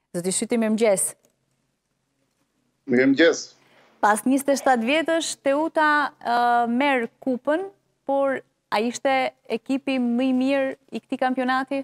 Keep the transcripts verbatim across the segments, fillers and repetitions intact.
Zoti Shyti, mirëmëngjes. Mirëmëngjes. Pas njëzet e shtatë vjetësh, Teuta uh, merr kupën, por a ishte ekipi më i mirë i këtij kampionati?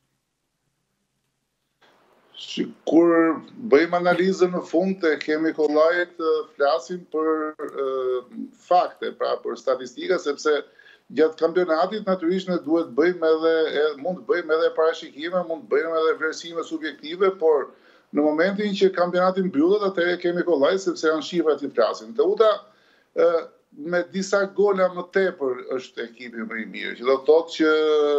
Kur bëjmë analizën në fund të kemi kollajt flasim për uh, fakte, pra për statistika, sepse gjatë kampionatit natyrisht ne duhet bëjmë edhe, mund të bëjmë edhe parashikime, mund të bëjmë edhe vlerësime subjektive, por në momentin që kampionati mbyllet, atëherë kemi kollaj sepse janë shifrat që flasin. Teuta uh, me disa gola më tepër është ekipi më i mirë, që do të thotë që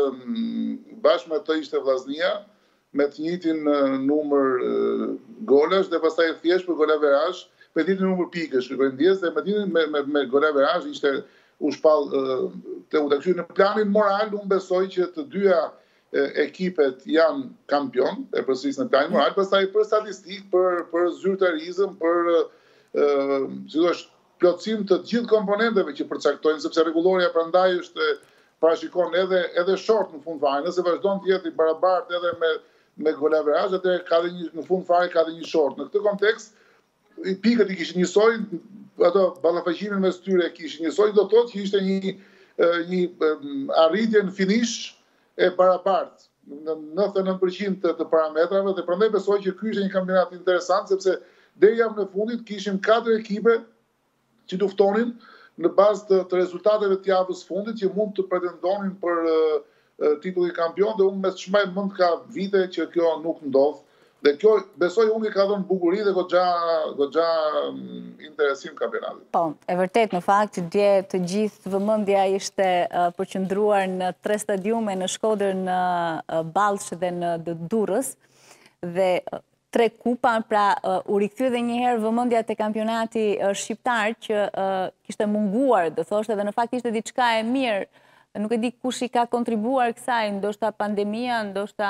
bashkë me të ishte Vllaznia, me të njëjtin numër golash dhe pastaj thjesht për golaverazh, me të njëjtin numër pikësh, shkruajndjes dhe me të njëjtin me me, me golaverazh ishte u shpall Teuta. Kështu në planin moral unë besoj që të dyja ekipet janë kampion, e përsëris në planin moral, pastaj për statistikë, për për zyrtarizëm, për ë si thua plotësim të gjithë komponenteve që përcaktojnë, sepse rregulloria prandaj është parashikon edhe edhe short në fund fare, nëse vazhdon të jetë i barabartë edhe me me golaverazh, atëherë ka dhe një, në fund fare ka dhe një short. Në këtë kontekst, i pikët i kishin njësoj, ato ballafaqimin mes tyre kishin njësoj, do të thotë që ishte një një arritje në finish e barabartë në nëntëdhjetë e nëntë përqind të, të parametrave, dhe prandaj besoj që ky ishte një kampionat interesant, sepse deri javën e fundit kishim katër ekipe që luftonin në bazë të, të rezultateve të javës fundit që mund të pretendonin për uh, titulli kampion, dhe unë me shmaj mund ka vite që kjo nuk ndodh. Dhe kjo besoj unë i ka dhënë bukuri dhe goxha goxha interesim kampionatit. Po, e vërtet në fakt që dje të gjithë vëmendja ishte uh, përqendruar në tre stadiume, në Shkodër, në uh, Ballsh dhe në Durrës, dhe uh, tre kupa, pra uh, u rikthye edhe një herë vëmendja te kampionati uh, shqiptar që uh, kishte munguar, do thoshte, dhe në fakt ishte diçka e mirë. Nuk e di kush i ka kontribuar kësaj, ndoshta pandemia, ndoshta...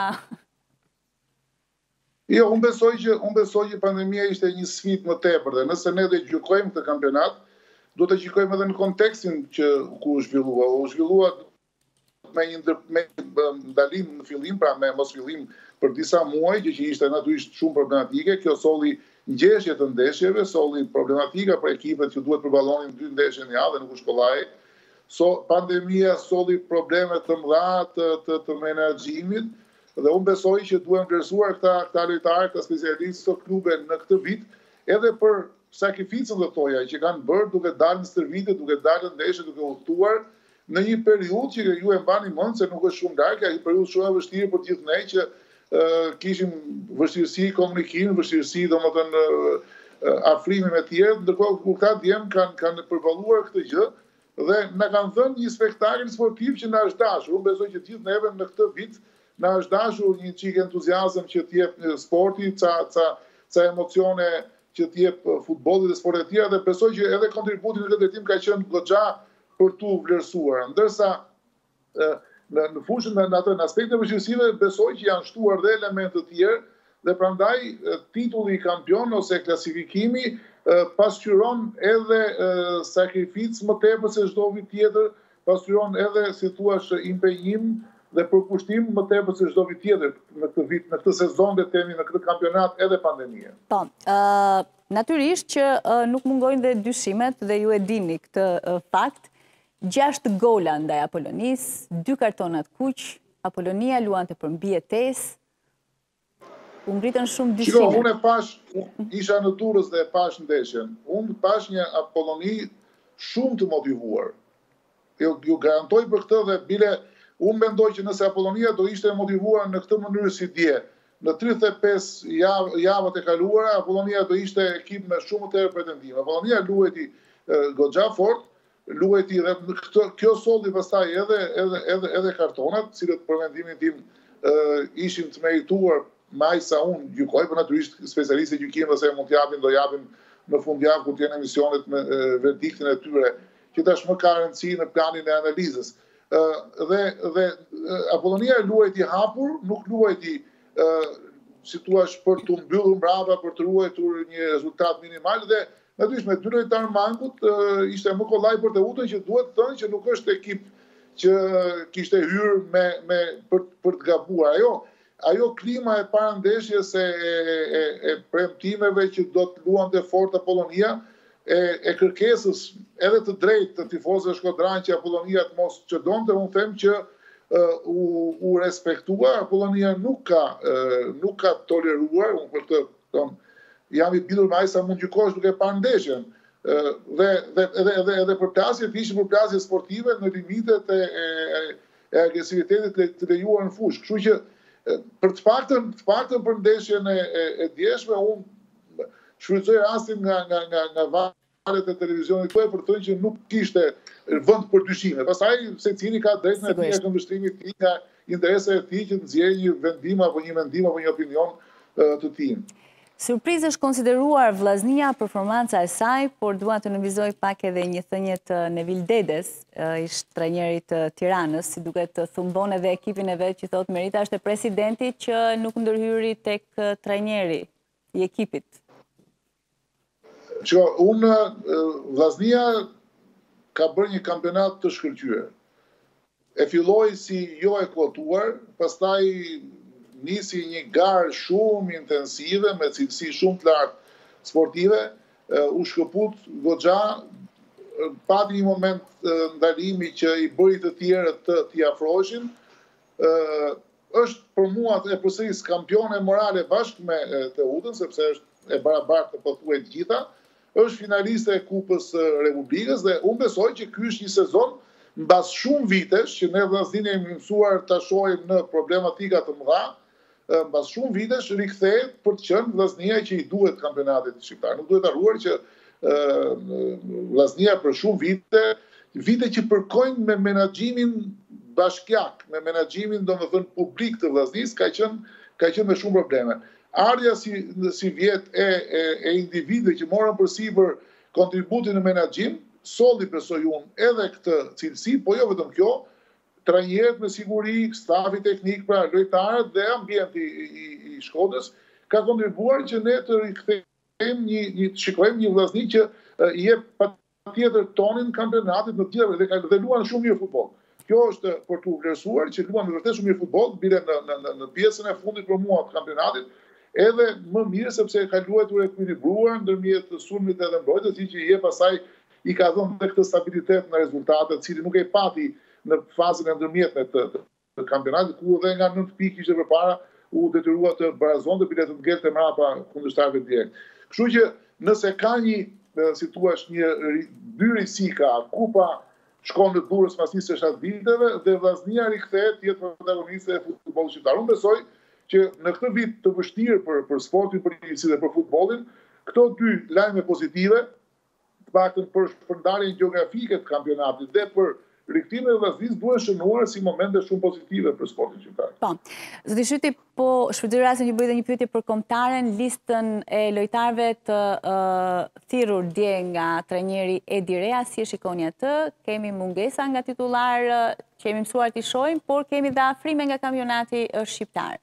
Jo, unë besoj që, unë besoj që pandemia ishte një sfidë më tepër, dhe nëse ne do gjykojmë këtë kampionat, do të gjykojmë edhe në kontekstin që ku u zhvillua. U zhvillua me një me ndalim në fillim, pra me mos fillim për disa muaj, që, që ishte natyrisht shumë problematike. Kjo solli ngjeshje të ndeshjeve, solli problematika për ekipet që duhet përballonin dy ndeshje në javë dhe nuk u shkollai. So, pandemia solli probleme të mëdha të, të, të menaxhimit, dhe unë besoj që duhem vlerësuar këta, këta lojtarë, këta specialistë të klube në këtë vit, edhe për sakrificën dhe toja që kanë bërë duke dalë në stërvite, duke dalë në ndeshje, duke udhëtuar në një periudhë që ju e mbani mend se nuk është shumë larg, një periudhë shumë e vështirë për gjithë ne që uh, kishim vështirësi komunikimi, vështirësi domethënë uh, afrimi me të tjerë, ndërkohë kur këta djem kanë kanë përballuar këtë gjë dhe na kanë dhënë një spektakël sportiv që na është dashur. Unë besoj që gjithë neve në këtë vit na është dashur një çik entuziazëm që të jep sporti, ca ca ca emocione që të jep futbolli dhe sportet e tjera, dhe besoj që edhe kontributi në këtë drejtim ka qenë goxha për tu vlerësuar. Ndërsa në në fushën në ato në aspekte vështirësive besoj që janë shtuar dhe elemente të tjerë, dhe prandaj titulli kampion ose klasifikimi pasqyron edhe sakrificë më tepër se çdo vit tjetër, pasqyron edhe, si thua, impenjim dhe përkushtim më tepër se çdo vit tjetër në këtë vit, në këtë sezon dhe temi në këtë kampionat edhe pandemia. Po, uh, natyrisht që uh, nuk mungojnë dhe dyshimet, dhe ju e dini këtë uh, fakt. Gjashtë gola ndaj Apolonisë, dy kartonat kuq, Apolonia luante për mbijetesë. U ngritën shumë dyshime. Shiko, unë e pash, isha në Durrës dhe e pash ndeshjen. Unë pash një Apoloni shumë të motivuar. Ju, ju garantoj për këtë, dhe bile unë mendoj që nëse Apolonia do ishte motivuar në këtë mënyrë si dje, në tridhjetë e pesë javë, javët e kaluara, Apolonia do ishte ekip me shumë të pretendime. Apolonia luajti goxha fort, luajti dhe këtë, kjo solli pastaj edhe edhe edhe edhe kartonat, cilët për mendimin tim uh, ishin të merituar me aq sa unë gjykoj, por natyrisht specialistët e gjykimit ose mund t'japin, do japin në fundjavë kur të jenë emisionet me uh, verdiktin e tyre, që tashmë ka rëndësi në planin e analizës. Uh, dhe dhe uh, Apolonia luajti hapur, nuk luajti uh, si thua për të mbyllur mbrapa, për të ruajtur një rezultat minimal, dhe natyrisht me dy lojtarë mangut uh, ishte më kollaj për Teutën, që duhet të thënë që nuk është ekip që kishte hyrë me me për për të gabuar. Ajo ajo klima e parandeshjes e, e, e, e premtimeve që do të luante fort Apollonia, e, e kërkesës edhe të drejtë të tifozëve shkodran që Apollonia të mos çdonte, unë them që uh, u, u respektua. Apollonia nuk ka, uh, nuk ka toleruar, unë për të tom, jam i bindur me ai sa mund gjykosh duke parë ndeshjen. Uh, dhe dhe edhe edhe edhe përplasjet ishin përplasje sportive në limitet e, e, e agresivitetit të, të lejuar në fushë. Kështu që për të paktën, të paktën për ndeshjen e, e, e djeshme, unë shfrytëzoj rastin nga, nga, nga, nga valet e televizionit tuaj për të thënë që nuk kishte vend për dyshime. Pastaj secili ka drejtën e tij në kundërshtimit të tij nga interesa e tij që të nxjerrë një vendim apo një mendim apo një opinion uh, të tij. Surprizë është konsideruar Vllaznia performanca e saj, por dua të nënvizoj pak edhe një thënie të Nevil Dedes, ish trajneri të Tiranës, si duket të thumbon edhe ekipin e vet që thotë Merita është e presidenti që nuk ndërhyri tek trajneri i ekipit. Që unë, Vllaznia ka bërë një kampionat të shkëlqyer. E filloi si jo e kotuar, pastaj nisi një garë shumë intensive, me cilësi shumë të lartë sportive, u shkëput goxha, pati një moment ndalimi që i bëri të tjerët të t'i afroheshin, është për mua e përsëris kampione morale bashkë me Teutën, sepse është e barabartë të pothuajt të gjitha, është finaliste e Kupës Republikës dhe unë besoj që ky është një sezon mbas shumë vitesh që ne Vllaznin jemi mësuar ta shohim në problematika të mëdha, mbas shumë vitesh rikthehet për të qenë Vllaznia që i duhet kampionatit shqiptar. Nuk duhet harruar që Vllaznia për shumë vite, vite që përkojnë me menaxhimin bashkiak, me menaxhimin domethënë publik të Vllaznisë, ka qenë ka qenë me shumë probleme. Ardha si, si vjet e, e, e individëve që morën përsipër kontributin në menaxhim, solli besoj unë edhe këtë cilësi, po jo vetëm kjo, trajnerët me siguri, stafi teknik, pra lojtarët dhe ambienti i, i, i Shkodrës, ka kontribuar që ne të rikthejmë një, një të shikojmë një Vllazni që uh, i jep patjetër tonin kampionatit në tjetër dhe, dhe luan shumë mirë futboll. Kjo është për të vlerësuar që luan vërtet shumë mirë futboll, bile në, në, në, në pjesën e fundit për mua të kampionatit, edhe më mirë sepse ka luajtur ekuilibruar ndërmjet sulmit edhe mbrojtjes, që i jep pasaj i ka dhënë dhe këtë stabilitet në rezultatet, cili nuk e pati në fazën e ndërmjetme të, të, të kampionatit, ku edhe nga nëntë pikë ishte përpara u detyrua të barazonte bile të ngelte mbrapa kundërshtarëve direkt. Kështu që nëse ka një, si thua, një dy risi ka, Kupa shkon në Durrës pas njëzet e shtatë viteve dhe Vllaznia rikthehet të jetë protagoniste e futbollit shqiptar. Unë besoj që në këtë vit të vështirë për, për sportin, për njësi dhe për futbolin, këto dy lajme pozitive, të paktën për shpërndarjen gjeografike të kampionatit dhe për rikthime e Vllaznisë duhen shënuar si momente shumë pozitive për sportin shqiptar. Po. Zoti Shyti, po shfrytëzoj rastin që bëj dhe një pyetje për kombëtaren, listën e lojtarëve të uh, thirrur dje nga trajneri Edi Rea, si e shikoni atë? Kemi mungesa nga titullar që kemi mësuar t'i shohim, por kemi dhe afrime nga kampionati shqiptar.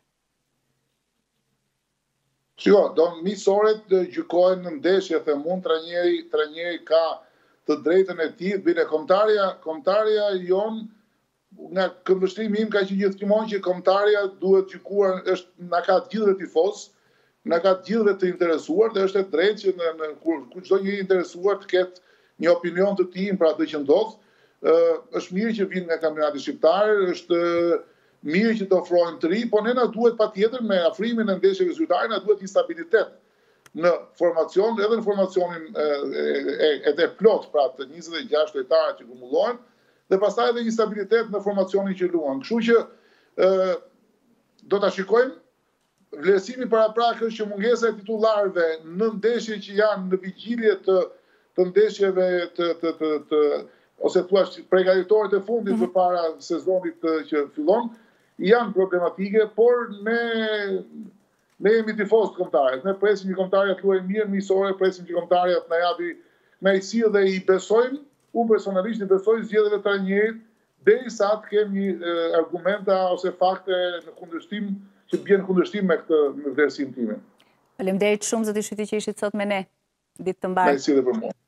Shiko, do misoret gjykojnë në ndeshje, the mund trajneri, trajneri ka të drejtën e tij, bile kombëtarja, kombëtarja jon nga këndvështrimi im ka qenë gjithmonë që kombëtarja duhet gjykuar, është na ka të gjithëve tifoz, na ka të gjithëve të interesuar dhe është e drejtë që në, në kur, kur çdo njeri interesuar të ketë një opinion të tij për atë që ndodh. Ë është mirë që vinë nga kampionati shqiptar, është mirë që të ofrojnë të ri, po ne na duhet patjetër me afrimin e ndeshjeve zyrtare na duhet një stabilitet në formacion, edhe në formacionin e të plot, pra të njëzet e gjashtë lojtarë që kumullohen, dhe pastaj edhe një stabilitet në formacionin që luan. Kështu që e, do ta shikojmë vlerësimi paraprak është që mungesa e titullarëve në ndeshje që janë në vigjilje të, të ndeshjeve të, të, të, të ose thua përgatitoret e fundit mm-hmm. përpara sezonit të, që fillon, janë problematike, por ne Ne jemi tifoz të kombëtarët, ne presim që kombëtarët të luajnë mirë miqësore, presim që kombëtarët na japi kënaqësi dhe i besojmë, unë personalisht i besoj zgjedhjeve të trajnerit, derisa të kemi argumenta ose fakte në kundërshtim që bjen kundërshtim me këtë vlerësim time. Faleminderit shumë zoti Shyti që ishit sot me ne. Ditë të mbarë. Kënaqësi edhe për mua.